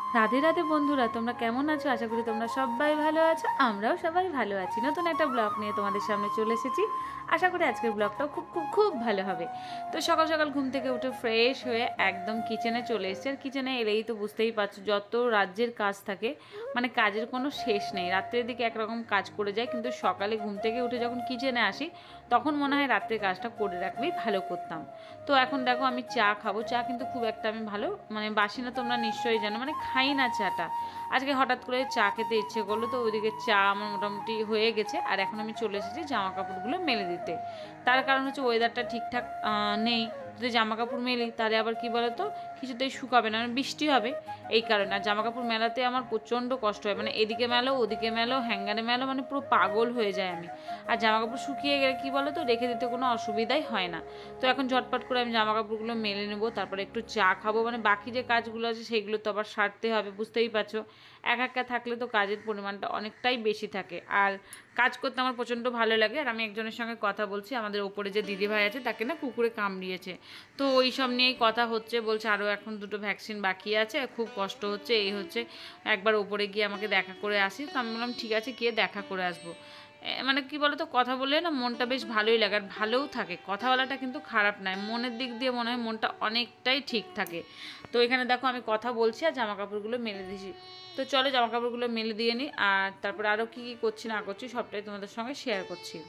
রাধে রাধে বন্ধুরা, তোমরা কেমন আছো? আশা করি তোমরা সবাই ভালো আছো। আমরাও সবাই ভালো আছি। নতুন একটা ব্লগ নিয়ে তোমাদের সামনে চলে এসেছি। আশা করি আজকের ব্লগটাও খুব খুব খুব ভালো হবে। তো সকাল সকাল ঘুম থেকে উঠে ফ্রেশ হয়ে একদম কিচেনে চলে এসেছি। আর কিচেনে এলেই তো বুঝতেই পারছো যত রাজ্যের কাজ থাকে, মানে কাজের কোনো শেষ নেই। রাত্রের দিকে একরকম কাজ করে যায়, কিন্তু সকালে ঘুম থেকে উঠে যখন কিচেনে আসি তখন মনে হয় রাত্রের কাজটা করে রাখলেই ভালো করতাম। তো এখন দেখো আমি চা খাবো। চা কিন্তু খুব একটা আমি ভালো মানে বাসি না, তোমরা নিশ্চয়ই জানো, মানে খাই না চাটা। আজকে হঠাৎ করে চা খেতে ইচ্ছে করলো, তো ওইদিকে চা আমার মোটামুটি হয়ে গেছে। আর এখন আমি চলে এসেছি জামা কাপড়গুলো মেলে দিতে। তার কারণ হচ্ছে ওয়েদারটা ঠিকঠাক নেই। যদি জামা কাপড় মেলি তাহলে আবার কি বলতো, কিছুতেই শুকাবে না, মানে বৃষ্টি হবে। এই কারণে আর জামা কাপড় মেলাতে আমার প্রচণ্ড কষ্ট হয়, মানে এদিকে মেলো ওদিকে মেলো হ্যাঙ্গারে মেলো, মানে পুরো পাগল হয়ে যায় আমি। আর জামা কাপড় শুকিয়ে গেলে কী বলো তো, রেখে দিতে কোনো অসুবিধাই হয় না। তো এখন ঝটপট করে আমি জামা কাপড়গুলো মেলে নেবো, তারপরে একটু চা খাবো। মানে বাকি যে কাজগুলো আছে সেগুলো তো আবার সারতে হবে, বুঝতেই পারছো। একা থাকলে তো কাজের পরিমাণটা অনেকটাই বেশি থাকে। আর কাজ করতে আমার প্রচণ্ড ভালো লাগে। আর আমি একজনের সঙ্গে কথা বলছি, আমাদের ওপরে যে দিদিভাই আছে তাকে না কুকুরে কামড়িয়েছে। তো ওই সব নিয়েই কথা হচ্ছে, বলছে আরও এখন 2টো ভ্যাকসিন বাকি আছে, খুব কষ্ট হচ্ছে, এই হচ্ছে, একবার ওপরে গিয়ে আমাকে দেখা করে আসি। তো আমি বললাম ঠিক আছে, গিয়ে দেখা করে আসবো। মানে কি বলতো, কথা বললে না মনটা বেশ ভালোই লাগে, আর ভালোও থাকে। কথা বলাটা কিন্তু খারাপ নয়, মনের দিক দিয়ে মনে হয় মনটা অনেকটাই ঠিক থাকে। তো এখানে দেখো আমি কথা বলছি আর জামা কাপড়গুলো মেলে দিয়েছি। তো চলো জামা কাপড়গুলো মেলে দিয়ে নিই, আর তারপরে আরও কী কী করছি না করছি সবটাই তোমাদের সঙ্গে শেয়ার করছি।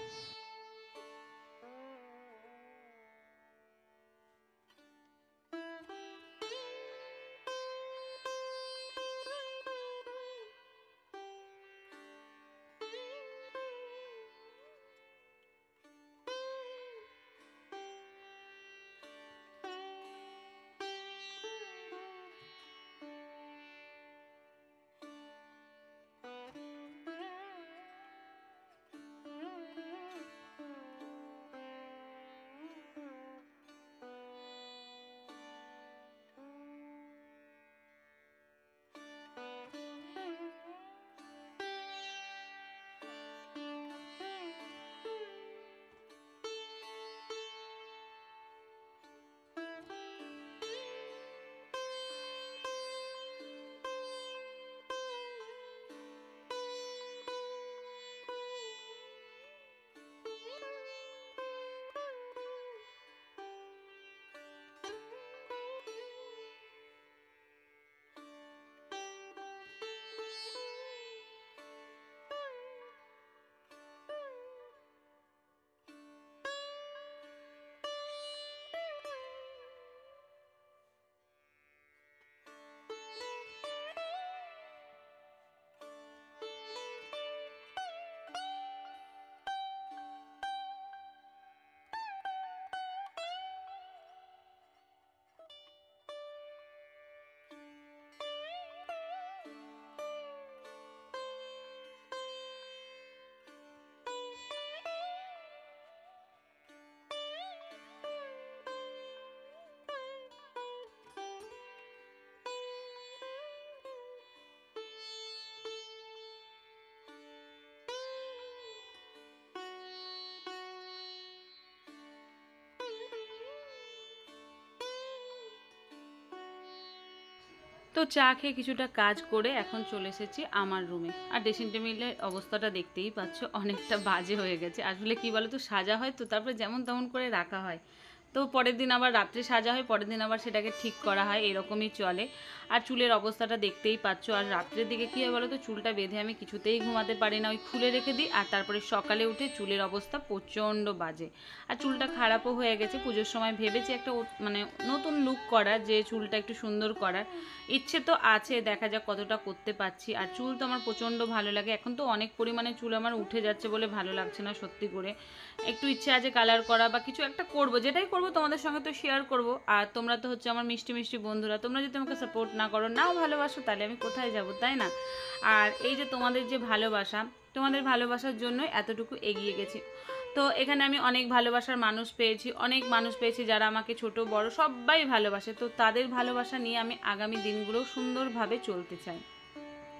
তো চা খেয়ে কিছুটা কাজ করে এখন চলে এসেছি আমার রুমে। আর ড্রেসিং টেবিলের অবস্থাটা দেখতেই পাচ্ছ, অনেকটা বাজে হয়ে গেছে। আসলে কি বলো তো, সাজা হয় তো তারপরে যেমন তেমন করে রাখা হয়। তো পরের দিন আবার রাত্রে সাজা হয়, পরের দিন আবার সেটাকে ঠিক করা হয়, এরকমই চলে। আর চুলের অবস্থাটা দেখতেই পাচ্ছ। আর রাত্রের দিকে কী হয় বলো তো, চুলটা বেঁধে আমি কিছুতেই ঘুমাতে পারি না, ওই খুলে রেখে দিই। আর তারপরে সকালে উঠে চুলের অবস্থা প্রচণ্ড বাজে। আর চুলটা খারাপও হয়ে গেছে। পুজোর সময় ভেবেছি একটা মানে নতুন লুক করার, যে চুলটা একটু সুন্দর করার ইচ্ছে তো আছে, দেখা যাক কতটা করতে পারছি। আর চুল তো আমার প্রচণ্ড ভালো লাগে। এখন তো অনেক পরিমাণে চুল আমার উঠে যাচ্ছে বলে ভালো লাগছে না সত্যি করে। একটু ইচ্ছে আছে কালার করা বা কিছু একটা করব, যেটাই করব তোমাদের সঙ্গে তো শেয়ার করব। আর তোমরা তো হচ্ছে আমার মিষ্টি মিষ্টি বন্ধুরা, তোমরা যদি আমাকে সাপোর্ট না করো, নাও ভালোবাসো, তাহলে আমি কোথায় যাব, তাই না? আর এই যে তোমাদের যে ভালোবাসা, তোমাদের ভালোবাসার জন্যই এতটুকু এগিয়ে গেছি। তো এখানে আমি অনেক ভালোবাসার মানুষ পেয়েছি, অনেক মানুষ পেয়েছি যারা আমাকে ছোট বড় সবাই ভালোবাসে। তো তাদের ভালোবাসা নিয়ে আমি আগামী দিনগুলো সুন্দরভাবে চলতে চাই।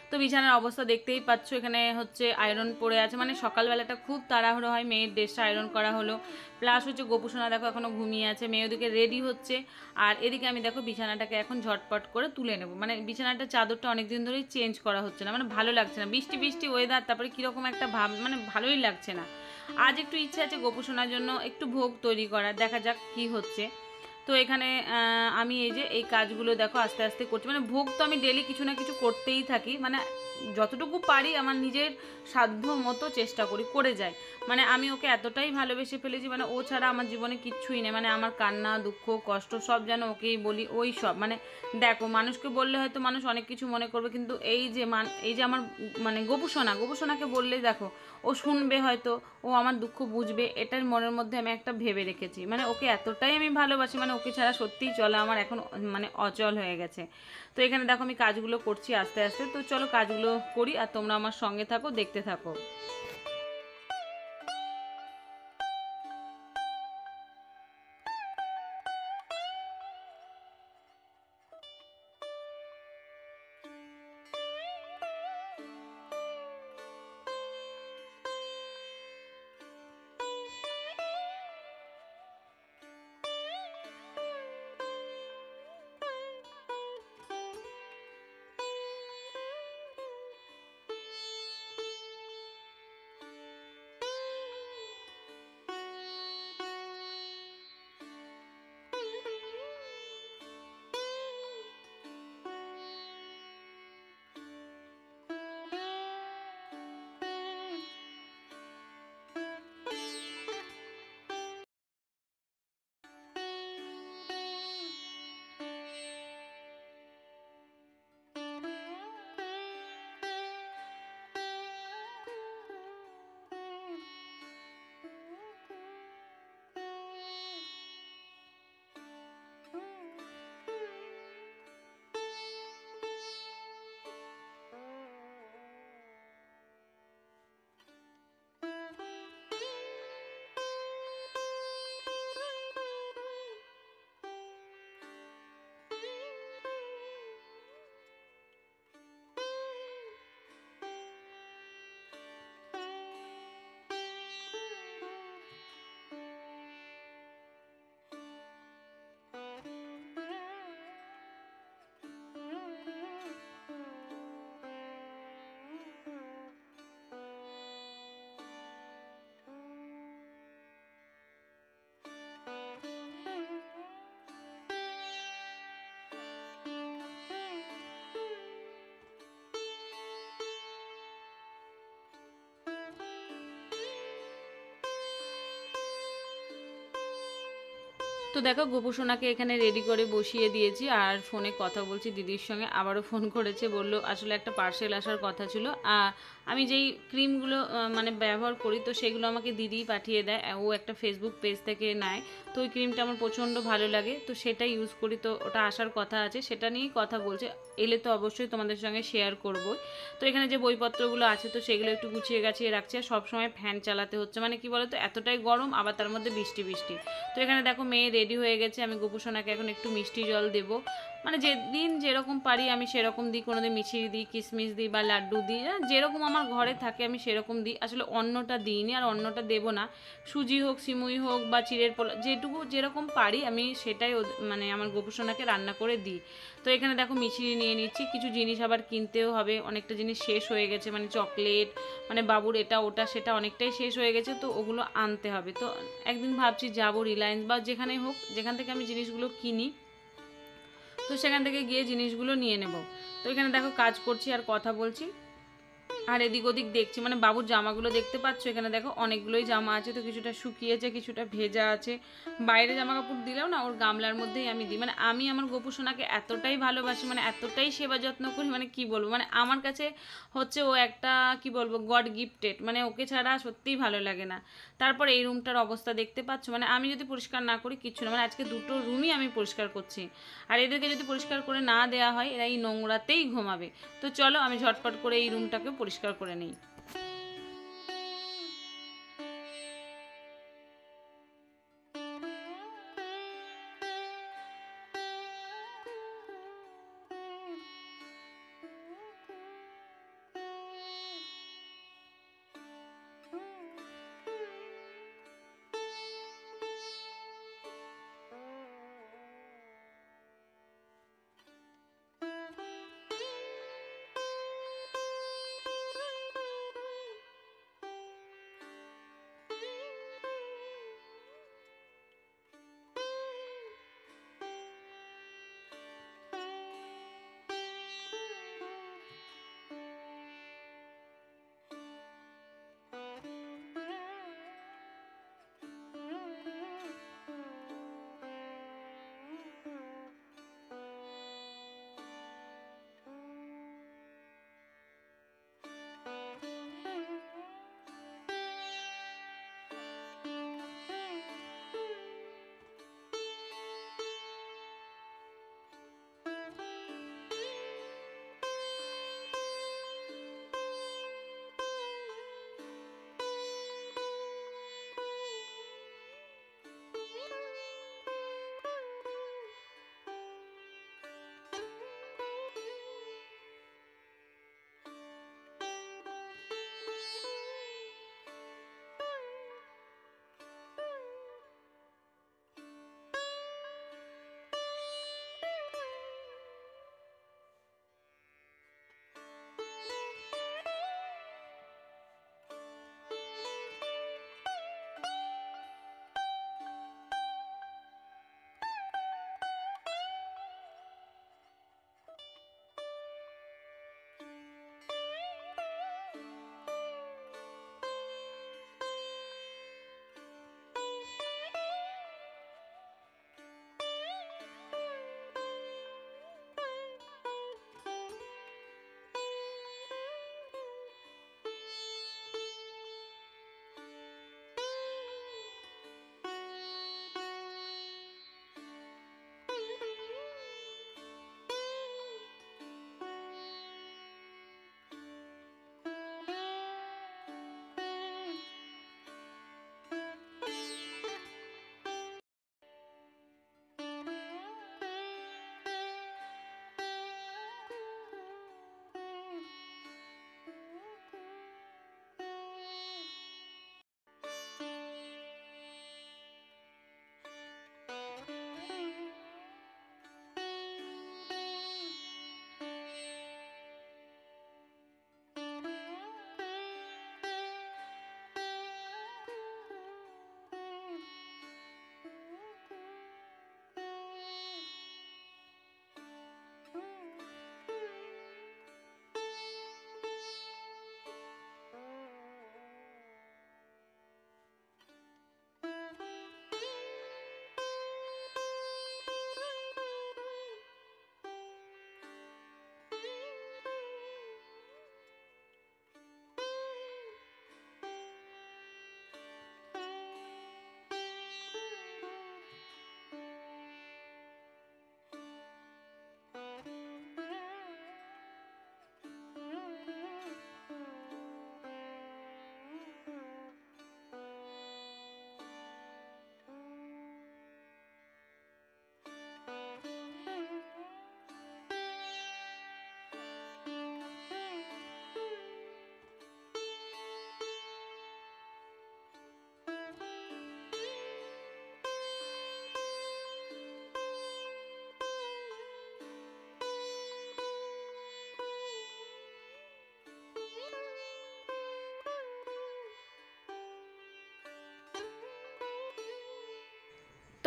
তো বিছানার অবস্থা দেখতেই পাচ্ছ, এখানে হচ্ছে আয়রন পড়ে আছে, মানে সকালবেলাটা খুব তাড়াহুড়ো হয়, মেয়ের ড্রেসটা আয়রন করা হলো, প্লাস হচ্ছে গোপুসোনা দেখো এখনও ঘুমিয়ে আছে, মেয়ে ওদিকে রেডি হচ্ছে, আর এদিকে আমি দেখো বিছানাটাকে এখন ঝটপট করে তুলে নেবো। মানে বিছানাটা চাদরটা অনেকদিন ধরেই চেঞ্জ করা হচ্ছে না, মানে ভালো লাগছে না, বৃষ্টি বৃষ্টি ওয়েদার, তারপরে কীরকম একটা ভাব, মানে ভালোই লাগছে না। আজ একটু ইচ্ছে আছে গোপুসোনার জন্য একটু ভোগ তৈরি করার, দেখা যাক কি হচ্ছে। তো এখানে আমি এই যে এই কাজগুলো দেখো আস্তে আস্তে করছি, মানে ভোগ তো আমি ডেলি কিছু না কিছু করতেই থাকি, মানে যতটুকু পারি আমার নিজের সাধ্য মতো চেষ্টা করি, করে যাই। মানে আমি ওকে এতটাই ভালোবেসে ফেলেছি, মানে ও ছাড়া আমার জীবনে কিচ্ছুই নেই, মানে আমার কান্না দুঃখ কষ্ট সব যেন ওকেই বলি, ওই সব। মানে দেখো মানুষকে বললে হয়তো মানুষ অনেক কিছু মনে করবে, কিন্তু এই যে আমার মানে গোপুসোনাকে বললে দেখো ও শুনবে, হয়তো ও আমার দুঃখ বুঝবে, এটার মনের মধ্যে আমি একটা ভেবে রেখেছি। মানে ওকে এতটাই আমি ভালোবাসি, মানে ওকে ছাড়া সত্যিই চলা আমার এখন মানে অচল হয়ে গেছে। তো এখানে দেখো আমি কাজগুলো করছি আস্তে আস্তে, তো চলো কাজগুলো করি আর তোমরা আমার সঙ্গে থাকো, দেখতে থাকো। তো দেখো গোপুসোনাকে এখানে রেডি করে বসিয়ে দিয়েছি, আর ফোনে কথা বলছি দিদির সঙ্গে, আবারও ফোন করেছে, বলল আসলে একটা পার্সেল আসার কথা ছিল। আমি যেই ক্রিমগুলো মানে ব্যবহার করি, তো সেগুলো আমাকে দিদিই পাঠিয়ে দেয়, ও একটা ফেসবুক পেজ থেকে নেয়, তো ওই ক্রিমটা আমার প্রচণ্ড ভালো লাগে, তো সেটা ইউজ করি, তো ওটা আসার কথা আছে, সেটা নিয়েই কথা বলছে, এলে তো অবশ্যই তোমাদের সঙ্গে শেয়ার করবো। তো এখানে যে বইপত্রগুলো আছে তো সেগুলো একটু গুছিয়ে গাছিয়ে রাখছি, আর সবসময় ফ্যান চালাতে হচ্ছে, মানে কি বলতো এতটাই গরম, আবার তার মধ্যে বৃষ্টি বৃষ্টি। তো এখানে দেখো মেয়ে রেডি হয়ে গেছে, আমি গোপুসোনাকে এখন একটু মিষ্টি জল দেবো, মানে যেদিন যেরকম পারি আমি সেরকম দিই, কোনোদিন মিছিরি দিই, কিশমিশ দিই বা লাড্ডু দিই, যেরকম আমার ঘরে থাকে আমি সেরকম দিই, আসলে অন্যটা দিইনি আর অন্যটা দেবো না, সুজি হোক সিমুই হোক বা চিড়ের পোলা যেটুকু যেরকম পারি আমি সেটাই মানে আমার গোপুসোনাকে রান্না করে দিই। তো এখানে দেখো মিছিরি নিয়ে নিচ্ছি, কিছু জিনিস আবার কিনতেও হবে, অনেকটা জিনিস শেষ হয়ে গেছে, মানে চকলেট, মানে বাবুর এটা ওটা সেটা অনেকটাই শেষ হয়ে গেছে, তো ওগুলো আনতে হবে। তো একদিন ভাবছি যাবো রিলায়েন্স বা যেখানে হোক, যেখান থেকে আমি জিনিসগুলো কিনি, তো সেখান থেকে গিয়ে জিনিসগুলো নিয়ে নেব। তো এখানে দেখো কাজ করছি আর কথা বলছি, আর এদিক ওদিক দেখছি, মানে বাবুর জামাগুলো দেখতে পাচ্ছ, এখানে দেখো অনেকগুলোই জামা আছে, তো কিছুটা শুকিয়েছে কিছুটা ভেজা আছে, বাইরে জামা কাপড় দিলেও না ওর গামলার মধ্যেই আমি দিই, মানে আমি আমার গোপুসোনাকে এতটাই ভালোবাসি, মানে এতটাই সেবা যত্ন করি, মানে কি বলবো, মানে আমার কাছে হচ্ছে ও একটা কি বলবো গড গিফটেড, মানে ওকে ছাড়া সত্যিই ভালো লাগে না। তারপর এই রুমটার অবস্থা দেখতে পাচ্ছ, মানে আমি যদি পরিষ্কার না করি কিচ্ছু না, মানে আজকে দুটো রুমই আমি পরিষ্কার করছি, আর এদেরকে যদি পরিষ্কার করে না দেওয়া হয় এরা এই নোংরাতেই ঘুমাবে। তো চলো আমি ঝটপট করে এই রুমটাকে পরিষ্কার করে নিই।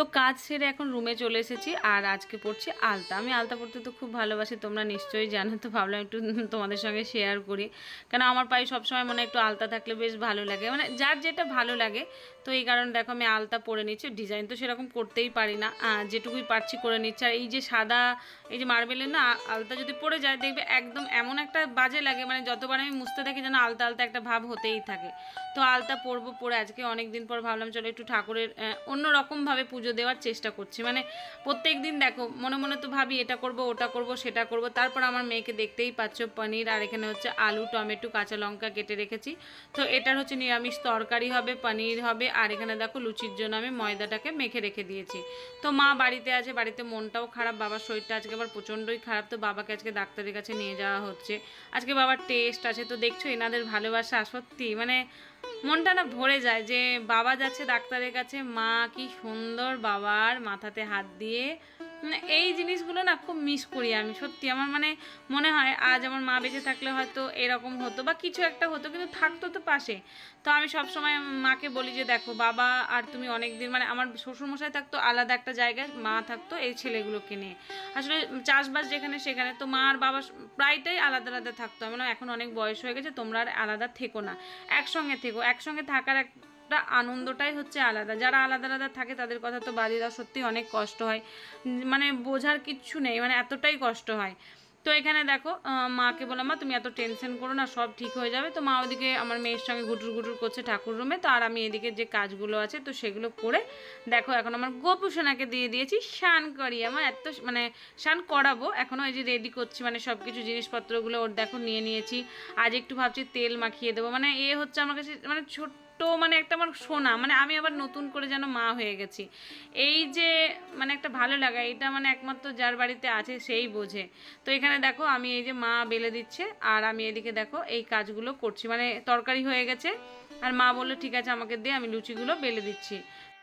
তো কাজ সেরে এখন রুমে চলে এসেছি আর আজকে পড়ছি আলতা। আমি আলতা পড়তে তো খুব ভালোবাসি, তোমরা নিশ্চয়ই জানো, তো ভাবলাম একটু তোমাদের সঙ্গে শেয়ার করি। কারণ আমার পায়ে সবসময় মনে একটু আলতা থাকলে বেশ ভালো লাগে, মানে যার যেটা ভালো লাগে। তো এই কারণে দেখো আমি আলতা পরে নিচ্ছি। ডিজাইন তো সেরকম করতেই পারি না, যেটুকুই পারছি করে নিচ্ছি। আর এই যে সাদা এই যে মার্বেলের না আলতা যদি পড়ে যায় দেখবে একদম এমন একটা বাজে লাগে, মানে যতবার আমি মুছতে থাকি যেন আলতা আলতা একটা ভাব হতেই থাকে। তো আলতা পরবো, পরে আজকে অনেক দিন পর ভাবলাম চলো একটু ঠাকুরের অন্যরকমভাবে পুজো দেওয়ার চেষ্টা করছি। মানে প্রত্যেক দিন দেখো মনে মনে তো ভাবি এটা করব ওটা করব সেটা করব, তারপর আমার মেয়েকে দেখতেই পাচ্ছ পনির, আর এখানে হচ্ছে আলু টমেটো কাঁচা লঙ্কা কেটে রেখেছি। তো এটার হচ্ছে নিরামিষ তরকারি হবে, পনির হবে, আর এখানে দেখো লুচির জন্য আমি ময়দাটাকে মেখে রেখে দিয়েছি। তো মা বাড়িতে আছে, বাড়িতে মনটাও খারাপ, বাবার শরীরটা আজকে আবার প্রচণ্ডই খারাপ। তো বাবাকে আজকে ডাক্তারের কাছে নিয়ে যাওয়া হচ্ছে, আজকে বাবার টেস্ট আছে। তো দেখছো এনাদের ভালোবাসা সত্যি মানে মনটা না ভরে যায় যে বাবা যাচ্ছে ডাক্তারের কাছে, মা কি সুন্দর বাবার মাথাতে হাত দিয়ে, মানে এই জিনিসগুলো না খুব মিস করি আমি সত্যি। আমার মানে মনে হয় আজ আমার মা বেঁচে থাকলে হয়তো এরকম হতো বা কিছু একটা হতো, কিন্তু থাকতো তো পাশে। তো আমি সবসময় মাকে বলি যে দেখো বাবা আর তুমি অনেক দিন, মানে আমার শ্বশুরমশাই থাকতো আলাদা একটা জায়গায়, মা থাকতো এই ছেলেগুলোকে নিয়ে আসলে চাষবাস যেখানে সেখানে। তো মা আর বাবা প্রায়টাই আলাদা আলাদা থাকতো। আমি এখন অনেক বয়স হয়ে গেছে, তোমরা আর আলাদা থেকো না, একসঙ্গে থেকো। একসঙ্গে থাকার একটা আনন্দটাই হচ্ছে আলাদা। যারা আলাদা আলাদা থাকে তাদের কথা তো বাদই দাও, সত্যি অনেক কষ্ট হয়, মানে বোঝার কিচ্ছু নেই, মানে এতটাই কষ্ট হয়। তো এখানে দেখো মাকে বললাম মা তুমি এত টেনশন করো না, সব ঠিক হয়ে যাবে। তো মা ওদিকে আমার মেয়ের সঙ্গে গুটুর গুটুর করছে ঠাকুর রুমে, তো আর আমি এদিকে যে কাজগুলো আছে তো সেগুলো করে দেখো এখন আমার গোপু সোনাকে দিয়ে দিয়েছি স্নান করিয়ে। আমার এত মানে স্নান করাবো এখনও, এই যে রেডি করছি, মানে সব কিছু জিনিসপত্রগুলো ওর দেখো নিয়ে নিয়েছি। আজ একটু ভাবছি তেল মাখিয়ে দেবো, মানে এ হচ্ছে আমার কাছে মানে ছোট্ট মানে একটা আমার সোনা, মানে আমি আবার নতুন করে যেন মা হয়ে গেছি। এই যে মানে একটা ভালো লাগা, এটা মানে একমাত্র যার বাড়িতে আছে সেই বোঝে। তো এখানে দেখো আমি এই যে মা বেলে দিচ্ছে আর আমি এদিকে দেখো এই কাজগুলো করছি, মানে তরকারি হয়ে গেছে আর মা বললো ঠিক আছে আমাকে দিয়ে, আমি লুচিগুলো বেলে দিচ্ছি।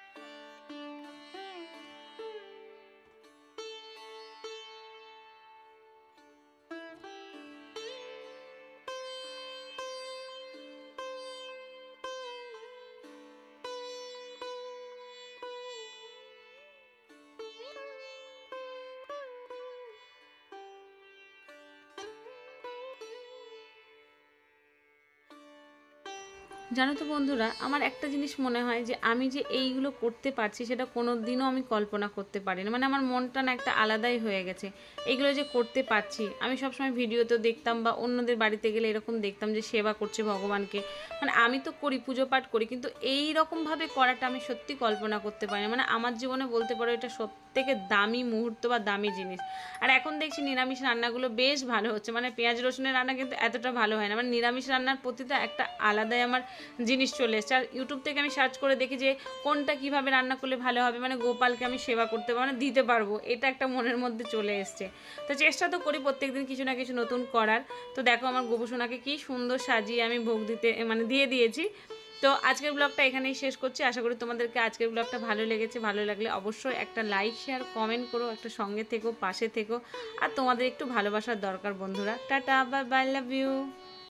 জানো তো বন্ধুরা, আমার একটা জিনিস মনে হয় যে আমি যে এইগুলো করতে পারছি সেটা কোনো দিনও আমি কল্পনা করতে পারিনি। মানে আমার মনটা না একটা আলাদাই হয়ে গেছে এইগুলো যে করতে পারছি। আমি সবসময় ভিডিওতেও দেখতাম বা অন্যদের বাড়িতে গেলে এরকম দেখতাম যে সেবা করছে ভগবানকে, মানে আমি তো করি পুজো পাঠ করি, কিন্তু এই রকমভাবে করাটা আমি সত্যি কল্পনা করতে পারি না। মানে আমার জীবনে বলতে পারো এটা সব থেকে দামি মুহূর্ত বা দামি জিনিস। আর এখন দেখছি নিরামিষ রান্নাগুলো বেশ ভালো হচ্ছে, মানে পেঁয়াজ রসুনের রান্না কিন্তু এতটা ভালো হয় না, মানে নিরামিষ রান্নার প্রতিটা একটা আলাদাই আমার জিনিস চলে এসছে। আর ইউটিউব থেকে আমি সার্চ করে দেখি যে কোনটা কিভাবে রান্না করলে ভালো হবে, মানে গোপালকে আমি সেবা করতে পারবো, মানে দিতে পারবো, এটা একটা মনের মধ্যে চলে এসছে। তো চেষ্টা তো করি প্রত্যেকদিন কিছু না কিছু নতুন করার। তো দেখো আমার গোপুসোনাকে কি সুন্দর সাজিয়ে আমি ভোগ দিতে মানে দিয়ে দিয়েছি। তো আজকের ব্লগটা এখানেই শেষ করছি। আশা করি তোমাদেরকে আজকের ব্লগটা ভালো লেগেছে। ভালো লাগলে অবশ্যই একটা লাইক শেয়ার কমেন্ট করো, একটা সঙ্গে থেকো পাশে থেকো। আর তোমাদের একটু ভালোবাসার দরকার বন্ধুরা। Tata, bye bye, love you.